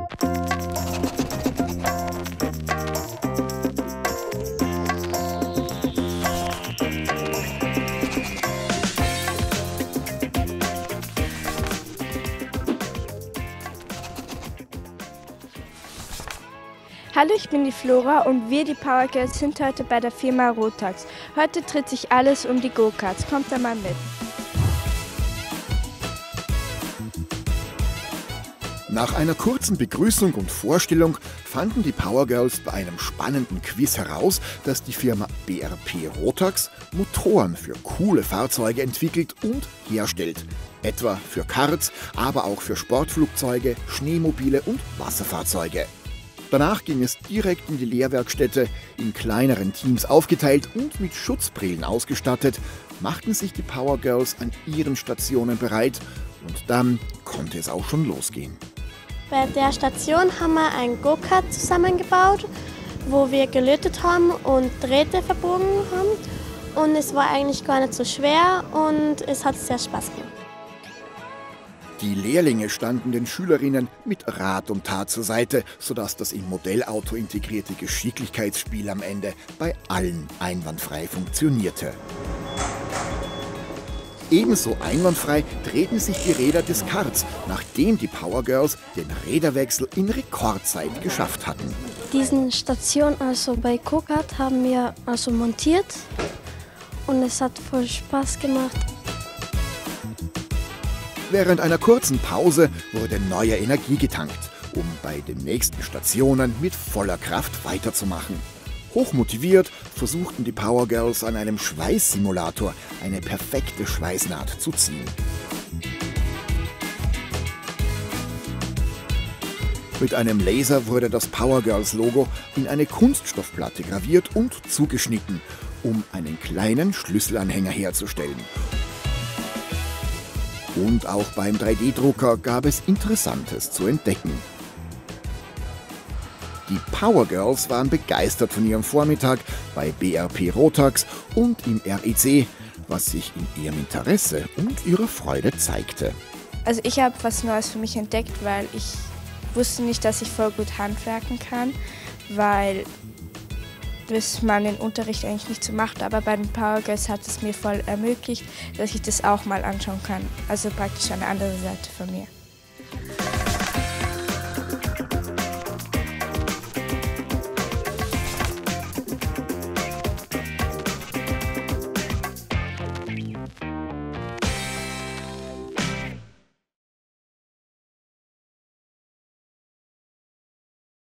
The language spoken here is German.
Hallo, ich bin die Flora und wir, die Power Girls, sind heute bei der Firma Rotax. Heute dreht sich alles um die Go-Karts. Kommt da mal mit. Nach einer kurzen Begrüßung und Vorstellung fanden die Power Girls bei einem spannenden Quiz heraus, dass die Firma BRP Rotax Motoren für coole Fahrzeuge entwickelt und herstellt. Etwa für Karts, aber auch für Sportflugzeuge, Schneemobile und Wasserfahrzeuge. Danach ging es direkt in die Lehrwerkstätte, in kleineren Teams aufgeteilt und mit Schutzbrillen ausgestattet, machten sich die Power Girls an ihren Stationen bereit und dann konnte es auch schon losgehen. Bei der Station haben wir ein Go-Kart zusammengebaut, wo wir gelötet haben und Drähte verbogen haben. Und es war eigentlich gar nicht so schwer und es hat sehr Spaß gemacht. Die Lehrlinge standen den Schülerinnen mit Rat und Tat zur Seite, sodass das im Modellauto integrierte Geschicklichkeitsspiel am Ende bei allen einwandfrei funktionierte. Ebenso einwandfrei drehten sich die Räder des Karts, nachdem die Power Girls den Räderwechsel in Rekordzeit geschafft hatten. Diese Station, also bei Go-Kart, haben wir also montiert und es hat voll Spaß gemacht. Während einer kurzen Pause wurde neue Energie getankt, um bei den nächsten Stationen mit voller Kraft weiterzumachen. Hochmotiviert versuchten die Power Girls an einem Schweißsimulator eine perfekte Schweißnaht zu ziehen. Mit einem Laser wurde das Power Girls Logo in eine Kunststoffplatte graviert und zugeschnitten, um einen kleinen Schlüsselanhänger herzustellen. Und auch beim 3D-Drucker gab es Interessantes zu entdecken. Die Power Girls waren begeistert von ihrem Vormittag bei BRP Rotax und im REC, was sich in ihrem Interesse und ihrer Freude zeigte. Also ich habe was Neues für mich entdeckt, weil ich wusste nicht, dass ich voll gut handwerken kann, weil das man den Unterricht eigentlich nicht so macht, aber bei den Power Girls hat es mir voll ermöglicht, dass ich das auch mal anschauen kann. Also praktisch eine andere Seite von mir.